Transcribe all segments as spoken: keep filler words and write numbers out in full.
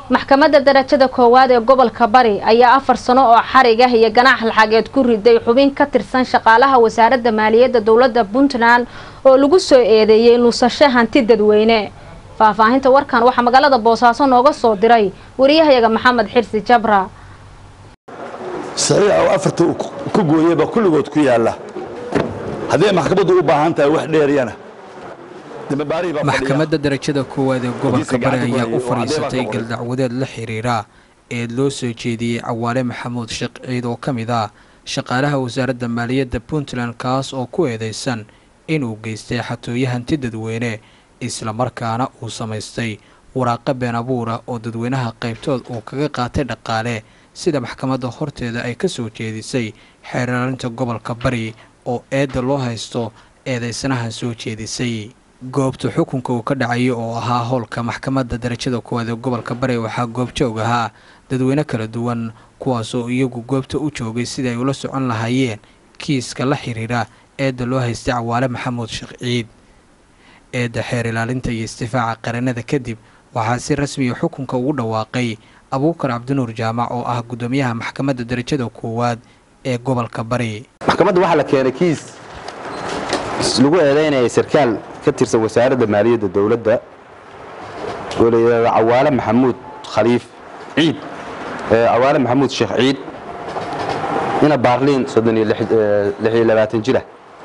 Maxkamada Darajada Koowaad ee Gobolka Bari ayaa afar sano oo xarig ah iyo ganaax lacageed ku riday xubin ka tirsan shaqaalaha wasaaradda maaliyadda dawladda PUNTLAND oo lagu soo eedeeyay nuusasho hanti dadweyne. Faahfaahinta warkan waxa magaalada Boosaaso nooga soo diray wariyahayaga Maxamed Xirsi Jabra. saxiix oo afarta ku gooyay ba kulligood ku yaala hadii maxkamadu u baahan tahay wax dheeriyana Maxkamadda Darajada Koowaad ee Gobolka Bari ayaa u fariisatay galdacwadeed la xiriira ee loo soo jeediyay Cawaale Maxamuud Shaqciid oo kamid ah shaqaalaha wasaaradda maaliyadda PUNTLAND kaas oo ku eedeysan inuu geystay xatooyo hanti dadweyne isla markaana uu samaystay waraaqo been abuur ah oo dadweynaha qaybtood uu kaga qaatay dhaqaale sida maxkamadda horteeda ay ka soo jeedisay xeeraarinta gobolka Bari oo eeda loo haysto eedeysanaha soo jeedisay. goobta xukunka uu ka dhacay oo ahaa howlka maxkamadda Darajada Koowaad ee Gobolka Bari waxaa goobjoog ahaa dadweyne kala duwan kuwaas oo iyagu goobta u joogay sidii ay ula socon lahaayeen kiiska la xiriira eeda loo haystay Cawaale Maxamuud Shaqciid. eeda xeer ilaalinta iyo istifaaca qaranada kadib waxaa si rasmi ah xukunka ugu dhawaaqay Abuukar Cabdinuur Jaamac oo ah gudoomiyaha Maxkamadda Darajada Koowaad ee Gobolka Bari. maxkamadda waxa la keenay kiis lagu eedeynayay sarkaal ka tirsan wasaaradda maaliyadda dawladda oo leeyahay Cawaale Maxamuud Khaliif Ciid ee Cawaale Maxamuud Sheekh Ciid ina Baarliin soddon iyo lix iyo labaatan jira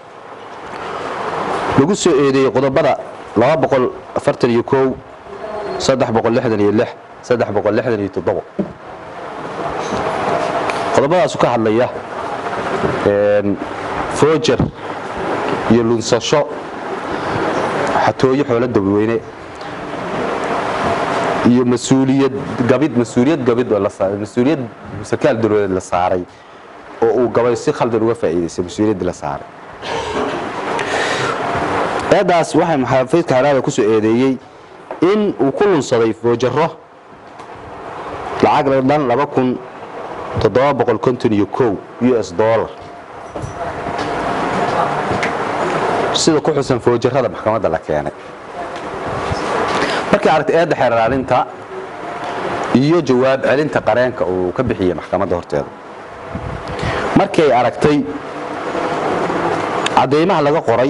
lagu soo eedeeyay qodobada laba boqol afartan iyo kow saddex boqol lixdan iyo lix saddex boqol lixdan iyo toddoba qodobadaas ka hadlaya een foojar iyo lunsasho xatooyo xoolo dadweyne iyo mas'uuliyad gabid mas'uuliyad gabid oo la saaray mas'uuliyad sarkaal dawladeed la saaray oo uu gabay si khaldan uga faa'iideysay mas'uuliyad la saaray. eedaas waxay maxaafidka xaraada ku soo eedeeyay in uu ku lunsaday foojaro lacag dhan laba kun toddoba boqol konton iyo kow U S dollar sida ku xusan foojarada maxkamadda la keenay. markii aragtay eedda xeer ilaalinta iyo jawaab celinta qareenka uu ka bixiyay maxkamadda horteeda markii aragtay cadeymaha laga qoray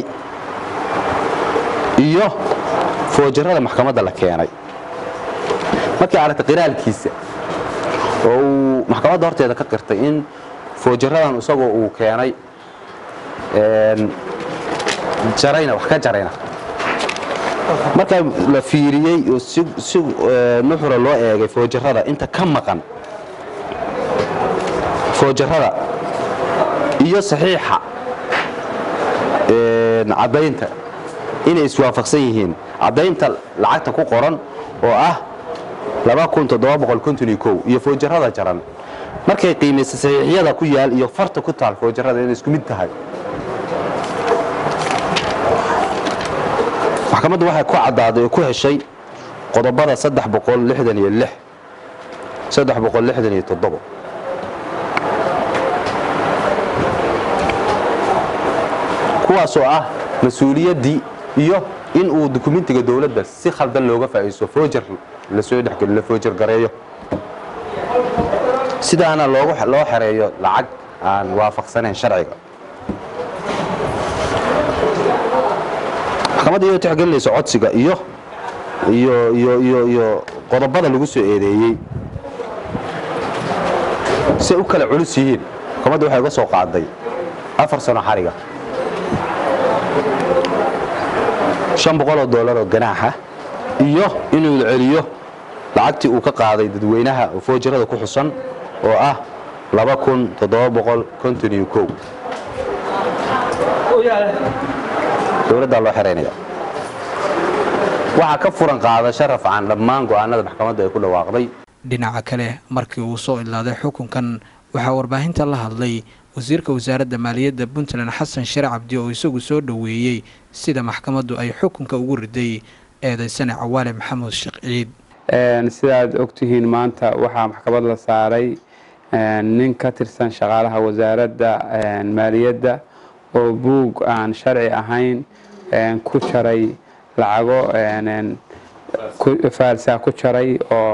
iyo foojarada maxkamadda la keenay markii aragtay qiraalkiisa oo uu maxkamadda horteeda ka qirtay in foojaradan isagoo uu keenay een jarayna wax ka jarayna marka la fiiriyay oo si si nuxura loo eegay foojarada inta ka maqan foojarada iyo saxiixa een cadaynta inay iswaafaqsan yihiin cadaynta lacagta ku qoran oo ah laba kun toddoba boqol konton iyo kow iyo foojarada jaran markay qiimeysay saxiixyada ku yaal iyo farta ku taal foojarada inay isku mid tahay maxkamaddu waxay ku cadaaday oo ku heshay qodobada saddex boqol lixdan iyo lix saddex boqol lixdan iyo toddoba kuwaas oo ah mas'uuliyaddii iyo in uu dokumentiga dawladda si khaldan looga faa'iiso foojar la soo dhaxgal la foojar gareeyo sidaana loogu loo xareeyo lacag aan waafaqsanayn sharciga. maxkamadda iyo tixgelinaysa codsiga iyo iyo iyo iyo iyo qodobada lagu soo eedeeyay si u kala culus yihiin maxkamadda waxay uga soo qaaday afar sano xariga shan boqol oo dollar oo ganaax ah iyo inuu celiyo lacagtii uu ka qaaday dadweynaha oo foojarada ku xusan oo ah laba kun toddoba boqol konton iyo kow dawladda loo xareynaya waxa ka furan qaada sharaf aan dhammaan go'aanada maxkamadda ay ku dhawaaqday. dhinaca kale markii uu soo ilaaday xukunkan waxa warbaahinta la hadlay wasiirka wasaaradda maaliyadda PUNTLAND Xasan Sharic Cabdi oo isagu soo dhaweeyay sida maxkamaddu ay xukunka ugu riday eedeysana Cawaale Maxamuud Shaqciid. een sidaad ogtihiin maanta waxa maxkamad la saaray nin ka tirsan shaqaalaha wasaaradda maaliyadda oo buug aan sharci ahayn ku jaray lacago een faalsa ku jaray oo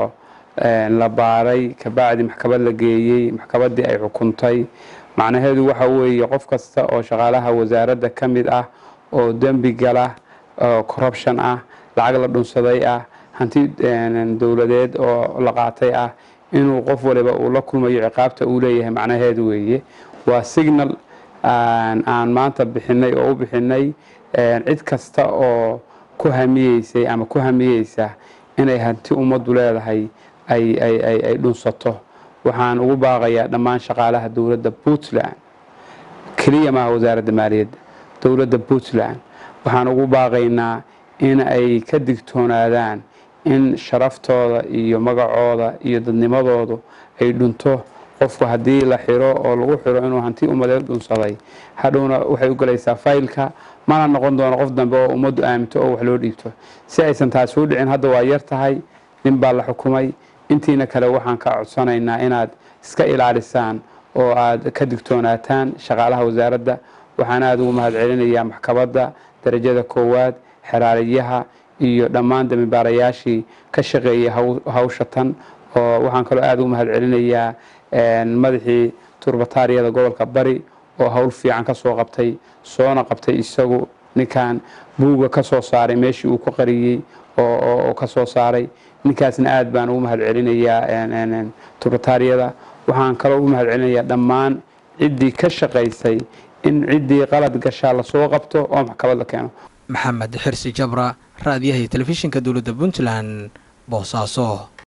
la baaray kabacdi maxkamad la geeyey maxkamaddii ay xukuntay macnaheedu waxa weeye qof kasta oo shaqaalaha wasaaradda ka mid ah oo dembi gala oo corruption ah lacag la dhunsaday ah hanti dowladeed oo la qaatay ah inuu qof waliba uu la kulmayo ciqaabta uu leeyahay macnaheedu weeye waa signal aan maanta bixinay oo u bixinay cid kasta oo ku hamiyeysay ama ku hamiyeysa inay hanti ummaddu leedahay ay ay ay ay dhunsato waxaan ugu baaqayaa dhammaan shaqaalaha dowladda Puntland kaliya ma wasaaradda maaliyadda dowladda Puntland waxaan ugu baaqaynaa in ay ka digtoonaadaan in sharaftooda iyo magacooda iyo dadnimadooda ay dhunto qofku haddii la xiro oo lagu xiro inuu hanti ummadeed dhunsaday hadhowna waxay u galaysaa faylka mana noqon doono qof dambe oo ummaddu aaminto oo wax loo dhiibto si aysan taas u dhicin hadda waa yar tahay nin baa la xukumay intiina kale waxaan ka codsanaynaa inaad iska ilaalisaan oo aad ka digtoonaataan shaqaalaha wasaaradda waxaan aad ugu mahadcelinayaa maxkamadda darajada koowaad xeraaliyaha iyo dhammaan dambibaarayaashii ka shaqeeyay hawsha tan oo waxaan kaloo aad ugu mahadcelinayaa madaxii turbataariyada gobolka Bari oo hawl fiican ka soo qabtay soona qabtay isagu ninkan buuga ka soo saaray meeshii uu ku qariyay oo oo ka soo saaray ninkaasna aad baan ugu mahadcelinayaa turbataariyada waxaan kaloo ugu mahadcelinayaa dhammaan ciddii ka shaqeysay in ciddii qalad gashaa la soo qabto oo maxkamad la keeno maxamed xirsi jabra raadiyaha telefishinka dowladda Puntland boosaaso.